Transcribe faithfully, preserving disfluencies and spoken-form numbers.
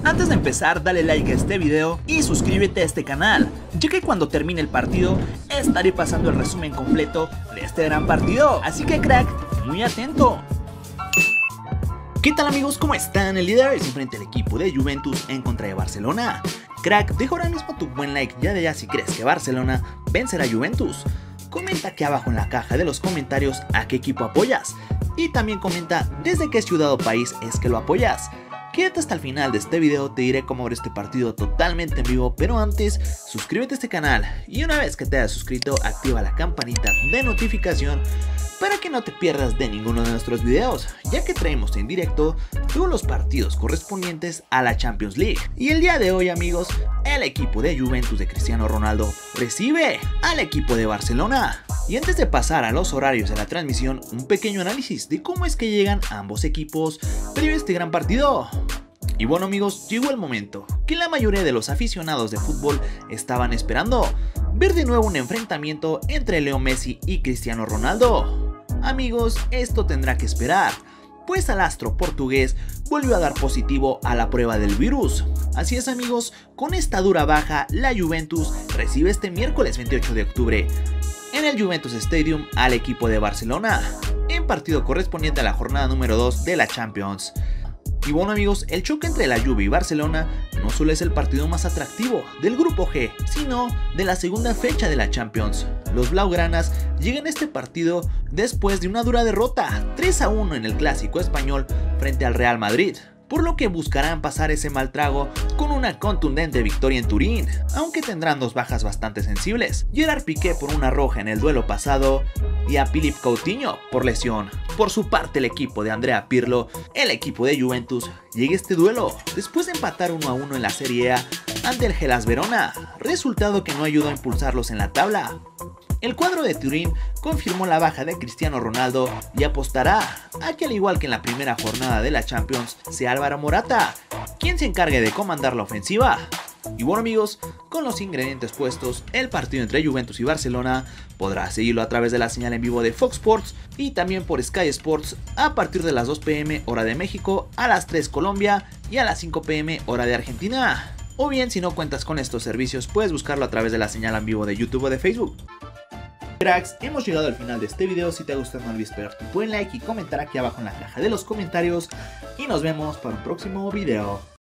Antes de empezar, dale like a este video y suscríbete a este canal, ya que cuando termine el partido estaré pasando el resumen completo de este gran partido, así que crack, muy atento. ¿Qué tal amigos? ¿Cómo están? El líder es enfrente del equipo de Juventus en contra de Barcelona. Crack, deja ahora mismo tu buen like ya de ya si crees que Barcelona vencerá a Juventus. Comenta aquí abajo en la caja de los comentarios a qué equipo apoyas. Y también comenta desde qué ciudad o país es que lo apoyas. Quédate hasta el final de este video, te diré cómo ver este partido totalmente en vivo, pero antes, suscríbete a este canal y una vez que te hayas suscrito, activa la campanita de notificación para que no te pierdas de ninguno de nuestros videos, ya que traemos en directo todos los partidos correspondientes a la Champions League. Y el día de hoy amigos, el equipo de Juventus de Cristiano Ronaldo recibe al equipo de Barcelona. Y antes de pasar a los horarios de la transmisión, un pequeño análisis de cómo es que llegan ambos equipos previo a este gran partido. Y bueno amigos, llegó el momento que la mayoría de los aficionados de fútbol estaban esperando, ver de nuevo un enfrentamiento entre Leo Messi y Cristiano Ronaldo. Amigos, esto tendrá que esperar, pues el astro portugués volvió a dar positivo a la prueba del virus. Así es amigos, con esta dura baja, la Juventus recibe este miércoles veintiocho de octubre en el Juventus Stadium al equipo de Barcelona, en partido correspondiente a la jornada número dos de la Champions. Y bueno amigos, el choque entre la Juve y Barcelona no solo es el partido más atractivo del grupo G, sino de la segunda fecha de la Champions. Los blaugranas llegan a este partido después de una dura derrota tres a uno en el clásico español frente al Real Madrid, por lo que buscarán pasar ese mal trago con una contundente victoria en Turín, aunque tendrán dos bajas bastante sensibles: Gerard Piqué por una roja en el duelo pasado y a Philippe Coutinho por lesión. Por su parte, el equipo de Andrea Pirlo, el equipo de Juventus, llega a este duelo después de empatar uno a uno en la Serie A ante el Hellas Verona, resultado que no ayudó a impulsarlos en la tabla. El cuadro de Turín confirmó la baja de Cristiano Ronaldo y apostará a que, al igual que en la primera jornada de la Champions, sea Álvaro Morata quien se encargue de comandar la ofensiva. Y bueno amigos, con los ingredientes puestos, el partido entre Juventus y Barcelona podrá seguirlo a través de la señal en vivo de Fox Sports y también por Sky Sports a partir de las dos p m hora de México, a las tres Colombia y a las cinco p m hora de Argentina. O bien, si no cuentas con estos servicios, puedes buscarlo a través de la señal en vivo de YouTube o de Facebook. Cracks, hemos llegado al final de este video. Si te ha gustado no olvides pegar tu buen like y comentar aquí abajo en la caja de los comentarios y nos vemos para un próximo video.